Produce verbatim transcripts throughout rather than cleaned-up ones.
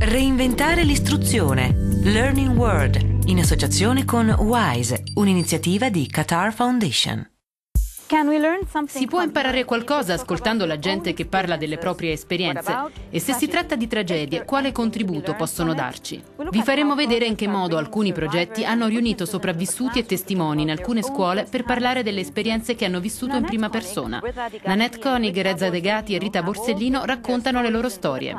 Reinventare l'istruzione. Learning World, in associazione con WISE, un'iniziativa di Qatar Foundation. Si può imparare qualcosa ascoltando la gente che parla delle proprie esperienze? E se si tratta di tragedie, quale contributo possono darci? Vi faremo vedere in che modo alcuni progetti hanno riunito sopravvissuti e testimoni in alcune scuole per parlare delle esperienze che hanno vissuto in prima persona. Nanette Koenig, Reza Degati e Rita Borsellino raccontano le loro storie.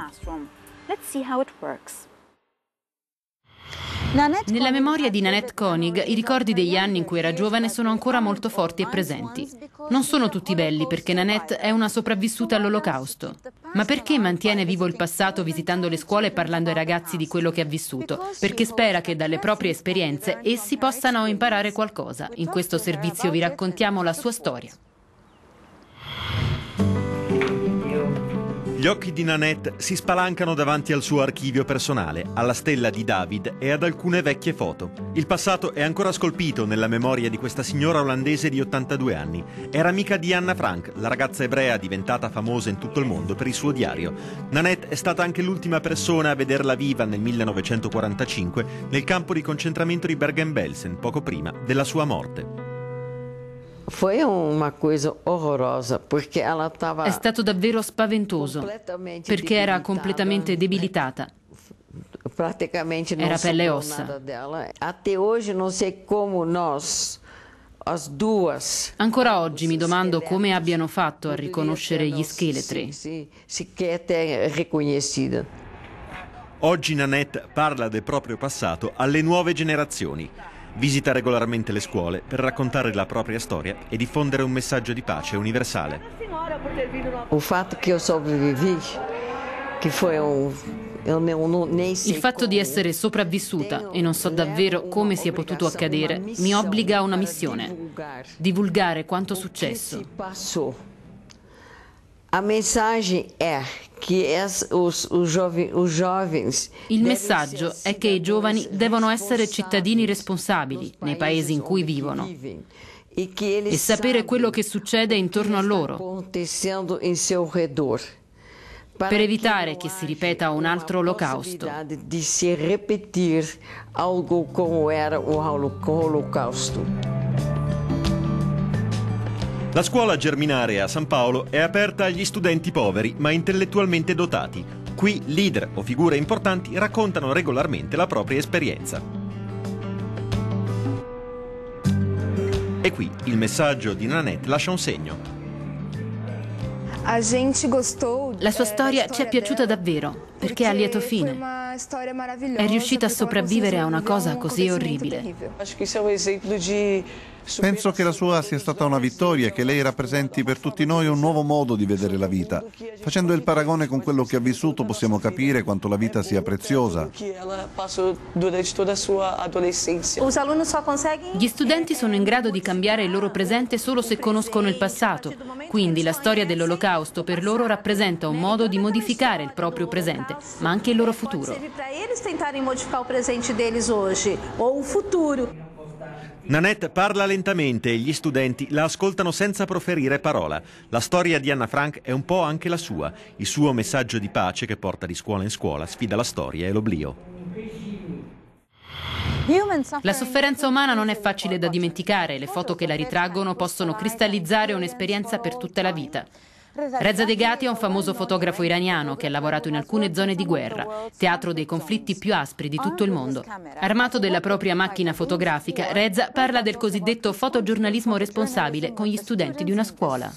Nella memoria di Nanette Koenig, i ricordi degli anni in cui era giovane sono ancora molto forti e presenti. Non sono tutti belli perché Nanette è una sopravvissuta all'Olocausto. Ma perché mantiene vivo il passato visitando le scuole e parlando ai ragazzi di quello che ha vissuto? Perché spera che dalle proprie esperienze essi possano imparare qualcosa. In questo servizio vi raccontiamo la sua storia. Gli occhi di Nanette si spalancano davanti al suo archivio personale, alla stella di David e ad alcune vecchie foto. Il passato è ancora scolpito nella memoria di questa signora olandese di ottantadue anni. Era amica di Anna Frank, la ragazza ebrea diventata famosa in tutto il mondo per il suo diario. Nanette è stata anche l'ultima persona a vederla viva nel millenovecentoquarantacinque nel campo di concentramento di Bergen-Belsen, poco prima della sua morte. Foi uma coisa horrorosa, perché ela estava... È stato davvero spaventoso, perché era completamente debilitata. Praticamente non era pelle e sobrou ossa. nada dela. Até hoje non sei come nós, as duas... Ancora oggi mi domando come abbiano fatto a riconoscere gli scheletri. Sì, sì, che è riconosciuta. Oggi Nanette parla del proprio passato alle nuove generazioni. Visita regolarmente le scuole per raccontare la propria storia e diffondere un messaggio di pace universale. Il fatto che io sobrevivi, che fu un... Il fatto di essere sopravvissuta e non so davvero come sia potuto accadere mi obbliga a una missione: divulgare quanto successo. A mensagem è che os, os, jovens, os jovens Il messaggio è che i giovani devono essere cittadini responsabili nei paesi in cui vivono e sapere quello che succede intorno a loro per evitare che si ripeta un altro olocausto. Di si ripetere algo come era o Olocausto. La scuola Germinare a San Paolo è aperta agli studenti poveri ma intellettualmente dotati. Qui leader o figure importanti raccontano regolarmente la propria esperienza. E qui il messaggio di Nanette lascia un segno. La sua storia ci è piaciuta davvero, perché ha lieto fine. È riuscita a sopravvivere a una cosa così orribile. Penso che la sua sia stata una vittoria e che lei rappresenti per tutti noi un nuovo modo di vedere la vita. Facendo il paragone con quello che ha vissuto possiamo capire quanto la vita sia preziosa. Gli studenti sono in grado di cambiare il loro presente solo se conoscono il passato. Quindi la storia dell'Olocausto per loro rappresenta un modo di modificare il proprio presente, ma anche il loro futuro. Nanette parla lentamente e gli studenti la ascoltano senza proferire parola. La storia di Anna Frank è un po' anche la sua. Il suo messaggio di pace che porta di scuola in scuola sfida la storia e l'oblio. La sofferenza umana non è facile da dimenticare e le foto che la ritraggono possono cristallizzare un'esperienza per tutta la vita. Reza Degati è un famoso fotografo iraniano che ha lavorato in alcune zone di guerra, teatro dei conflitti più aspri di tutto il mondo. Armato della propria macchina fotografica, Reza parla del cosiddetto fotogiornalismo responsabile con gli studenti di una scuola.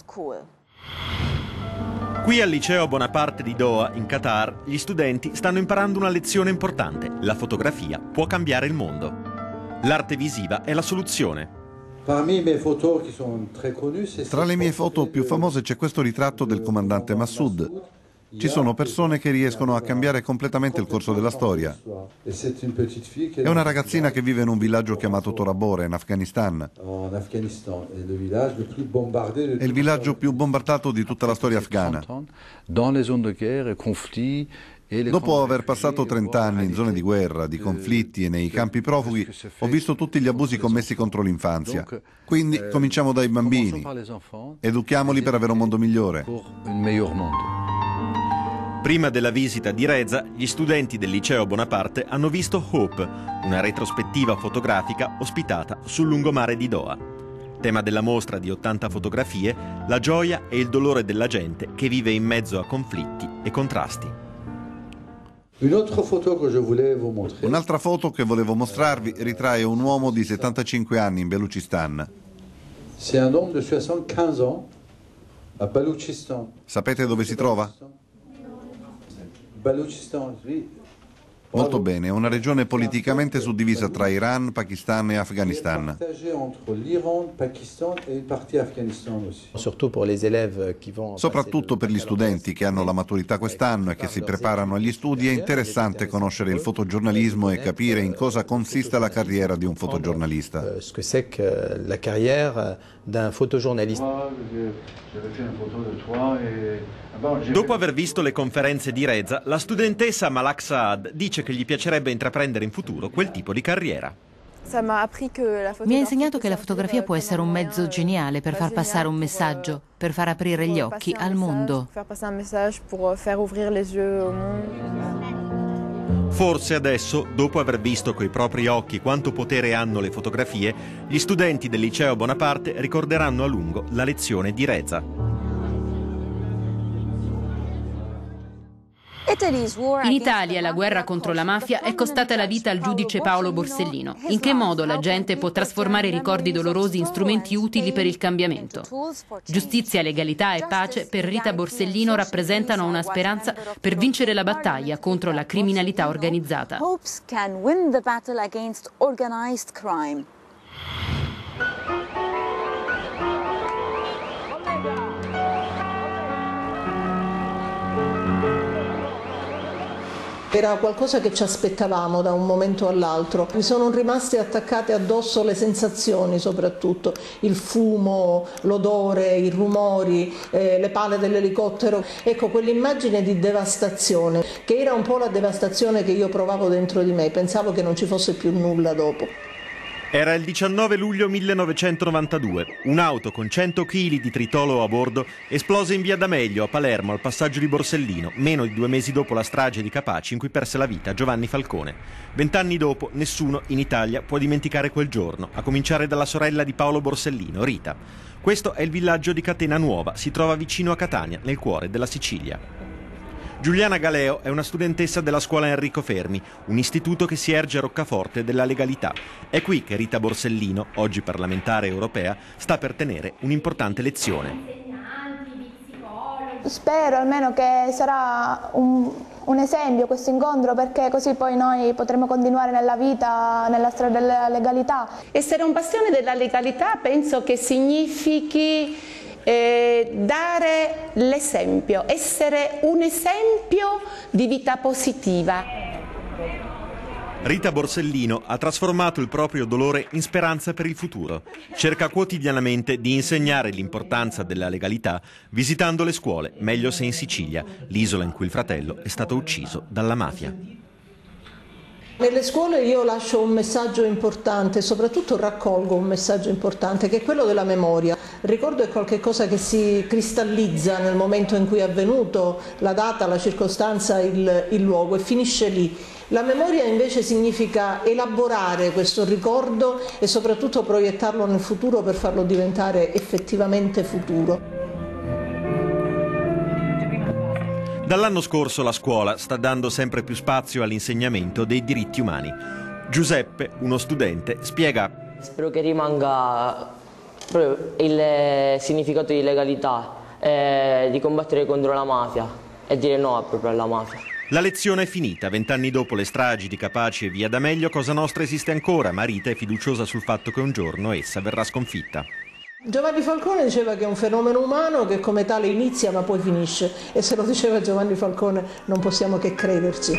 Qui al liceo Bonaparte di Doha, in Qatar, gli studenti stanno imparando una lezione importante. La fotografia può cambiare il mondo. L'arte visiva è la soluzione. Tra le mie foto più famose c'è questo ritratto del comandante Massoud. Ci sono persone che riescono a cambiare completamente il corso della storia. È una ragazzina che vive in un villaggio chiamato Torabora, in Afghanistan. È il villaggio più bombardato di tutta la storia afghana. Dopo aver passato trent'anni in zone di guerra, di conflitti e nei campi profughi, ho visto tutti gli abusi commessi contro l'infanzia. Quindi cominciamo dai bambini. Educhiamoli per avere un mondo migliore. Prima della visita di Reza, gli studenti del liceo Bonaparte hanno visto Hope, una retrospettiva fotografica ospitata sul lungomare di Doha. Tema della mostra di ottanta fotografie, la gioia e il dolore della gente che vive in mezzo a conflitti e contrasti. Un'altra foto che volevo mostrarvi ritrae un uomo di settantacinque anni in Belucistan. Sapete dove si trova? Molto bene, è una regione politicamente suddivisa tra Iran, Pakistan e Afghanistan. Soprattutto per gli studenti che hanno la maturità quest'anno e che si preparano agli studi è interessante conoscere il fotogiornalismo e capire in cosa consiste la carriera di un fotogiornalista. La carriera d'un fotogiornalista. Dopo aver visto le conferenze di Reza, la studentessa Malak Saad dice che gli piacerebbe intraprendere in futuro quel tipo di carriera. Mi ha insegnato che la fotografia può essere un mezzo geniale per far passare un messaggio, per far aprire gli occhi al mondo. Forse adesso, dopo aver visto coi propri occhi quanto potere hanno le fotografie, gli studenti del liceo Bonaparte ricorderanno a lungo la lezione di Reza. In Italia la guerra contro la mafia è costata la vita al giudice Paolo Borsellino. In che modo la gente può trasformare i ricordi dolorosi in strumenti utili per il cambiamento? Giustizia, legalità e pace per Rita Borsellino rappresentano una speranza per vincere la battaglia contro la criminalità organizzata. Era qualcosa che ci aspettavamo da un momento all'altro. Mi sono rimaste attaccate addosso le sensazioni, soprattutto il fumo, l'odore, i rumori, eh, le pale dell'elicottero. Ecco, quell'immagine di devastazione, che era un po' la devastazione che io provavo dentro di me. Pensavo che non ci fosse più nulla dopo. Era il diciannove luglio millenovecentonovantadue. Un'auto con cento chili di tritolo a bordo esplose in via D'Amelio a Palermo al passaggio di Borsellino, meno di due mesi dopo la strage di Capaci in cui perse la vita Giovanni Falcone. Vent'anni dopo nessuno in Italia può dimenticare quel giorno, a cominciare dalla sorella di Paolo Borsellino, Rita. Questo è il villaggio di Catena Nuova, si trova vicino a Catania, nel cuore della Sicilia. Giuliana Galeo è una studentessa della scuola Enrico Fermi, un istituto che si erge a roccaforte della legalità. È qui che Rita Borsellino, oggi parlamentare europea, sta per tenere un'importante lezione. Spero almeno che sarà un, un esempio questo incontro, perché così poi noi potremo continuare nella vita, nella strada della legalità. Essere un bastione della legalità penso che significhi Eh, dare l'esempio, essere un esempio di vita positiva. Rita Borsellino ha trasformato il proprio dolore in speranza per il futuro. Cerca quotidianamente di insegnare l'importanza della legalità visitando le scuole, meglio se in Sicilia, l'isola in cui il fratello è stato ucciso dalla mafia. Nelle scuole io lascio un messaggio importante, soprattutto raccolgo un messaggio importante, che è quello della memoria. Il ricordo è qualcosa che si cristallizza nel momento in cui è avvenuto, la data, la circostanza, il, il luogo, e finisce lì. La memoria invece significa elaborare questo ricordo e soprattutto proiettarlo nel futuro per farlo diventare effettivamente futuro. Dall'anno scorso la scuola sta dando sempre più spazio all'insegnamento dei diritti umani. Giuseppe, uno studente, spiega: spero che rimanga il significato di legalità, eh, di combattere contro la mafia e dire no proprio alla mafia. La lezione è finita. Vent'anni dopo le stragi di Capaci e via D'Amelio, Cosa Nostra esiste ancora, ma Rita è fiduciosa sul fatto che un giorno essa verrà sconfitta. Giovanni Falcone diceva che è un fenomeno umano che come tale inizia ma poi finisce, e se lo diceva Giovanni Falcone non possiamo che crederci.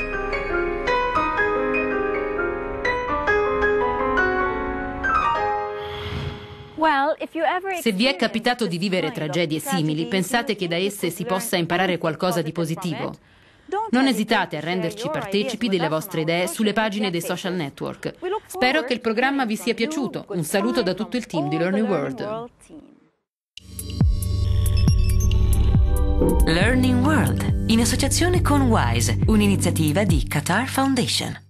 Se vi è capitato di vivere tragedie simili, pensate che da esse si possa imparare qualcosa di positivo? Non esitate a renderci partecipi delle vostre idee sulle pagine dei social network. Spero che il programma vi sia piaciuto. Un saluto da tutto il team di Learning World. Learning World, in associazione con WISE, un'iniziativa di Qatar Foundation.